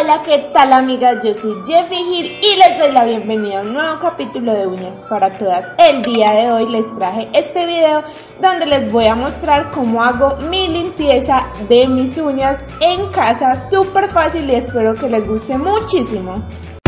Hola, ¿qué tal amigas? Yo soy Jeffy Gil y les doy la bienvenida a un nuevo capítulo de Uñas para Todas. El día de hoy les traje este video donde les voy a mostrar cómo hago mi limpieza de mis uñas en casa, súper fácil y espero que les guste muchísimo.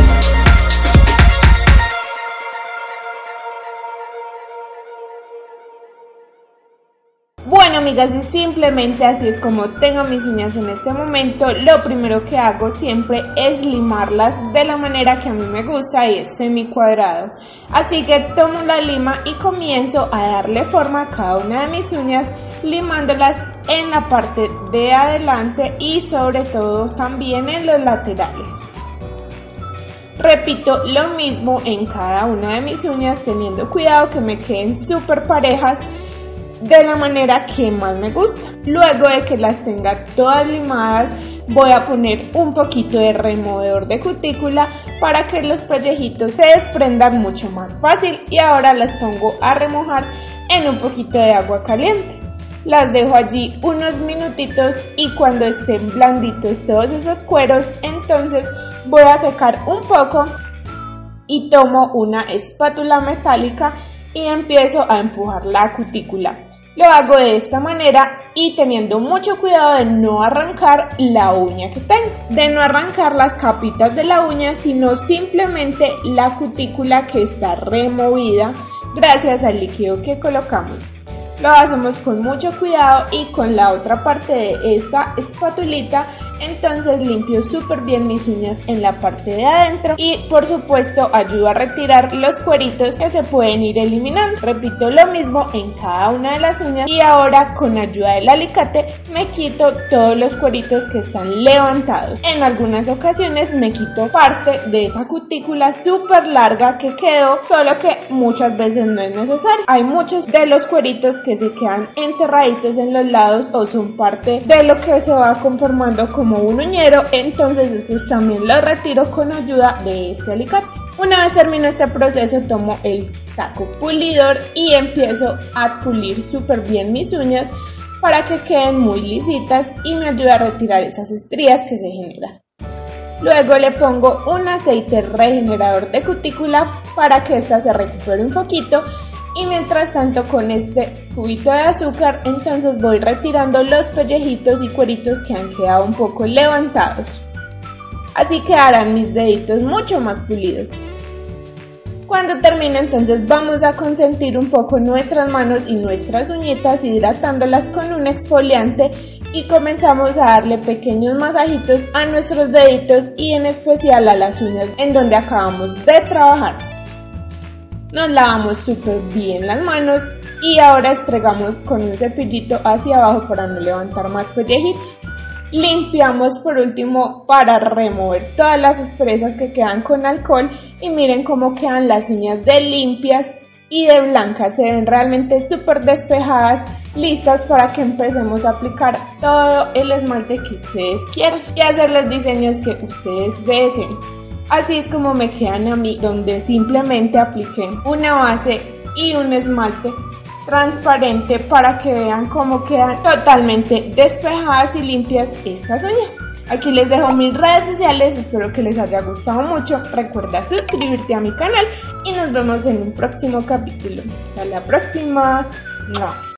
Bueno amigas, y simplemente así es como tengo mis uñas en este momento. Lo primero que hago siempre es limarlas de la manera que a mí me gusta y es semi-cuadrado. Así que tomo la lima y comienzo a darle forma a cada una de mis uñas, limándolas en la parte de adelante y sobre todo también en los laterales. Repito lo mismo en cada una de mis uñas, teniendo cuidado que me queden súper parejas de la manera que más me gusta. Luego de que las tenga todas limadas, voy a poner un poquito de removedor de cutícula para que los pellejitos se desprendan mucho más fácil, y ahora las pongo a remojar en un poquito de agua caliente. Las dejo allí unos minutitos y cuando estén blanditos todos esos cueros, entonces voy a secar un poco y tomo una espátula metálica y empiezo a empujar la cutícula. Lo hago de esta manera y teniendo mucho cuidado de no arrancar la uña que tengo, de no arrancar las capitas de la uña, sino simplemente la cutícula que está removida gracias al líquido que colocamos. Lo hacemos con mucho cuidado y con la otra parte de esta espatulita, entonces limpio súper bien mis uñas en la parte de adentro y por supuesto ayudo a retirar los cueritos que se pueden ir eliminando. Repito lo mismo en cada una de las uñas y ahora con ayuda del alicate me quito todos los cueritos que están levantados. En algunas ocasiones me quito parte de esa cutícula súper larga que quedó, solo que muchas veces no es necesario. Hay muchos de los cueritos que se quedan enterraditos en los lados o son parte de lo que se va conformando como un uñero, entonces esos también los retiro con ayuda de este alicate. Una vez termino este proceso, tomo el taco pulidor y empiezo a pulir súper bien mis uñas para que queden muy lisitas y me ayuda a retirar esas estrías que se generan. Luego le pongo un aceite regenerador de cutícula para que esta se recupere un poquito. Y mientras tanto con este cubito de azúcar entonces voy retirando los pellejitos y cueritos que han quedado un poco levantados. Así quedarán mis deditos mucho más pulidos. Cuando termine entonces vamos a consentir un poco nuestras manos y nuestras uñitas hidratándolas con un exfoliante y comenzamos a darle pequeños masajitos a nuestros deditos y en especial a las uñas en donde acabamos de trabajar. Nos lavamos súper bien las manos y ahora estregamos con un cepillito hacia abajo para no levantar más pellejitos. Limpiamos por último para remover todas las asperezas que quedan con alcohol y miren cómo quedan las uñas de limpias y de blancas. Se ven realmente súper despejadas, listas para que empecemos a aplicar todo el esmalte que ustedes quieran y hacer los diseños que ustedes deseen. Así es como me quedan a mí, donde simplemente apliqué una base y un esmalte transparente para que vean cómo quedan totalmente despejadas y limpias estas uñas. Aquí les dejo mis redes sociales, espero que les haya gustado mucho. Recuerda suscribirte a mi canal y nos vemos en un próximo capítulo. Hasta la próxima.